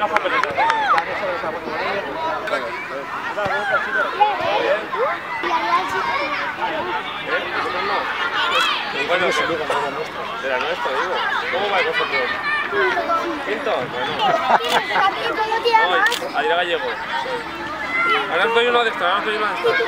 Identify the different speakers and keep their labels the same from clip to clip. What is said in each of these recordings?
Speaker 1: unos papelitos. Bueno, será nuestro, digo. ¿Cómo vais vosotros? ¿Quinto? Bueno. Ayer gallego. Ahora os doy uno de estos, ahora os doy uno de estos.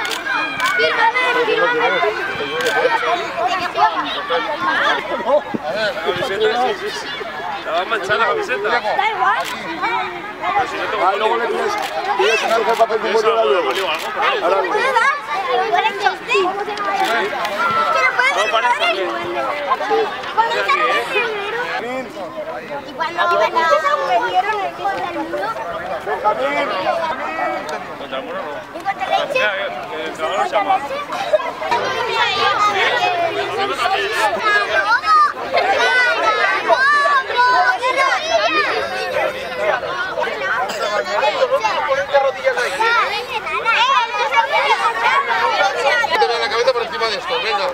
Speaker 1: A ver, la camiseta, sí. ¿La vas a manchar la camiseta? Da igual. Luego le pides el papel de moto. Ahora mismo. ¿Cómo parece aquí?
Speaker 2: Y cuando me dieron el disco del mundo.
Speaker 1: Benjamín. ¿Contra el muro no?
Speaker 2: ¿Y contra leche?
Speaker 1: Que el trabajo se llama.
Speaker 3: Quítale la cabeza por encima de esto, venga.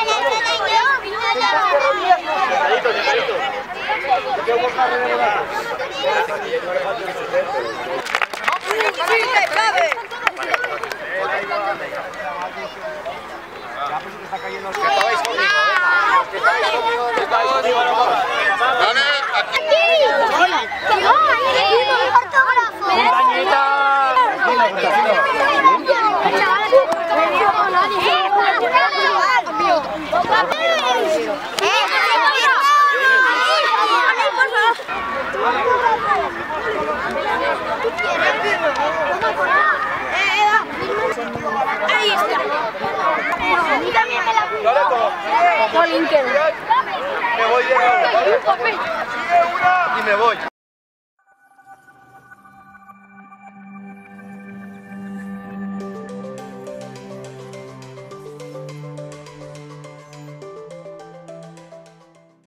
Speaker 2: Ahí está. A mí también me la pido.
Speaker 3: Me voy de nuevo, ¿vale? Y me voy.